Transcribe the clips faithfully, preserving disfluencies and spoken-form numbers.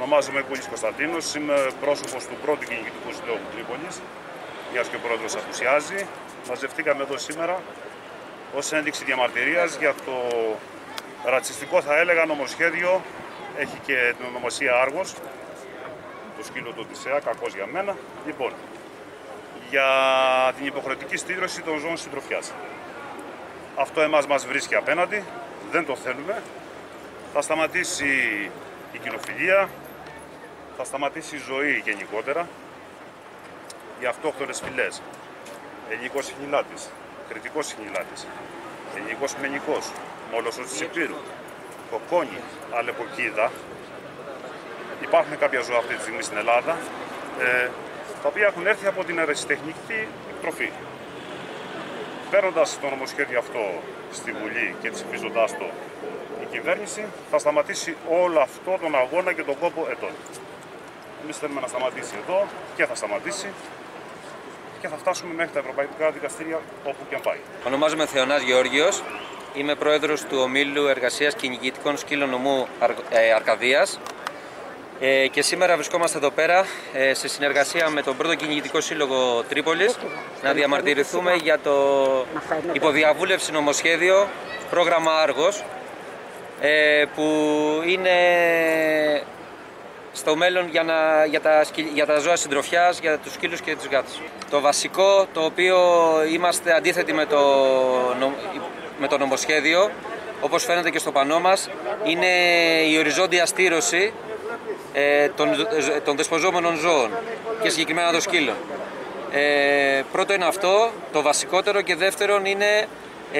Ονομάζομαι Κούλης Κωνσταντίνος, είμαι πρόσωπος του πρώτου κυνηγητικού συλλόγου Τρίπολης, μιας και ο πρόεδρος απουσιάζει. Μαζευτήκαμε εδώ σήμερα ως ένδειξη διαμαρτυρίας για το ρατσιστικό, θα έλεγα, νομοσχέδιο. Έχει και την ονομασία Άργος, το σκύλο του Οδυσσέα, κακός για μένα. Λοιπόν, για την υποχρεωτική στήρωση των ζώων συντροφιάς. Αυτό εμάς μας βρίσκει απέναντι, δεν το θέλουμε. Θα σταματήσει η κοινοφιλία, θα σταματήσει η ζωή γενικότερα. Οι αυτόχθονες φυλές, ελληνικός χνηλάτης, κρητικός χνηλάτης, ελληνικός μενικός, μόλοσος της Υπήρου, κοκκόνι, αλεποκίδα. Υπάρχουν κάποια ζώα αυτή τη στιγμή στην Ελλάδα, ε, τα οποία έχουν έρθει από την ερασιτεχνική εκτροφή. Παίρνοντας το νομοσχέδιο αυτό στη Βουλή και ψηφίζοντάς το η κυβέρνηση, θα σταματήσει όλο αυτό τον αγώνα και τον κόπο ετών. Εμείς θέλουμε να σταματήσει εδώ και θα σταματήσει και θα φτάσουμε μέχρι τα ευρωπαϊκά δικαστήρια όπου και αν πάει. Ονομάζομαι Θεωνάς Γεώργιος, είμαι πρόεδρος του Ομίλου Εργασίας Κυνηγητικών Σκύλων Νομού Αρκαδίας ε, και σήμερα βρισκόμαστε εδώ πέρα ε, σε συνεργασία με τον πρώτο κυνηγητικό σύλλογο Τρίπολης να διαμαρτυρηθούμε για το υποδιαβούλευση νομοσχέδιο πρόγραμμα Άργος ε, που είναι στο μέλλον για, να, για, τα, για τα ζώα συντροφιάς, για τους σκύλους και τους γάτους. Το βασικό το οποίο είμαστε αντίθετοι με το, με το νομοσχέδιο, όπως φαίνεται και στο πανό μας, είναι η οριζόντια στήρωση ε, των, των δεσποζόμενων ζώων και συγκεκριμένα των σκύλων. Ε, πρώτο είναι αυτό, το βασικότερο, και δεύτερον είναι ε,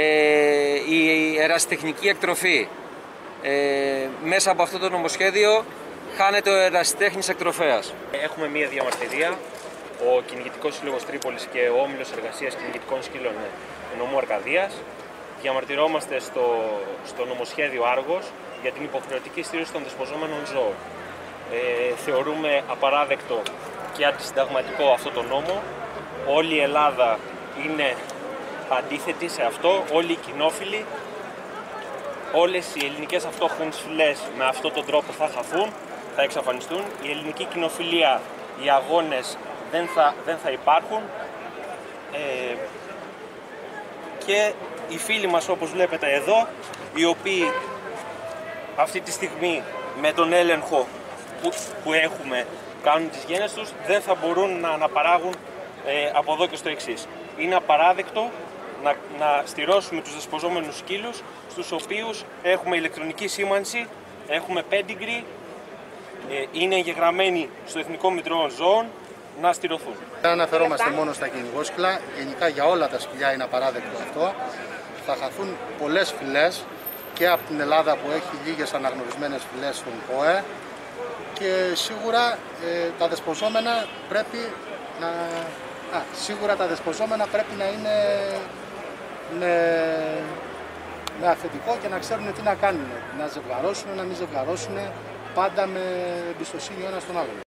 η ερασιτεχνική εκτροφή. Ε, μέσα από αυτό το νομοσχέδιο χάνεται ο ερασιτέχνης εκτροφέας. Έχουμε μία διαμαρτυρία. Ο Κυνηγητικός Σύλλογος Τρίπολης και ο Όμιλος Εργασίας Κυνηγητικών Σκύλων Νομού Αρκαδίας διαμαρτυρόμαστε στο, στο νομοσχέδιο Άργος για την υποχρεωτική στήρωση των δεσποζόμενων ζώων. Ε, θεωρούμε απαράδεκτο και αντισυνταγματικό αυτό το νόμο. Όλη η Ελλάδα είναι αντίθετη σε αυτό, όλοι οι κοινόφιλοι. Όλες οι ελληνικές αυτόχθονες φυλές με αυτόν τον τρόπο θα χαθούν, θα εξαφανιστούν. Η ελληνική κοινοφιλία, οι αγώνες δεν θα, δεν θα υπάρχουν. Ε, και οι φίλοι μας, όπως βλέπετε εδώ, οι οποίοι αυτή τη στιγμή με τον έλεγχο που, που έχουμε κάνουν τις γένες τους, δεν θα μπορούν να αναπαράγουν ε, από εδώ και στο εξής. Είναι απαράδεκτο να, να στηρώσουμε τους δεσποζόμενους σκύλους, στους οποίους έχουμε ηλεκτρονική σήμανση, έχουμε pedigree, ε, είναι εγγεγραμμένοι στο Εθνικό Μητρό Ζώων, να στηρωθούν. Δεν αναφερόμαστε μόνο στα κυνηγόσκυλα, γενικά για όλα τα σκυλιά είναι απαράδεκτο αυτό. Θα χαθούν πολλές φυλές και από την Ελλάδα που έχει λίγες αναγνωρισμένες φυλές στον ΠΟΕ και σίγουρα ε, τα δεσποζόμενα πρέπει να... Α, σίγουρα τα δεσποζόμενα πρέπει να είναι με, με αφεντικό και να ξέρουν τι να κάνουν. Να ζευγαρώσουν, να μην ζευγαρώσουν, πάντα με εμπιστοσύνη ο ένας τον άλλον.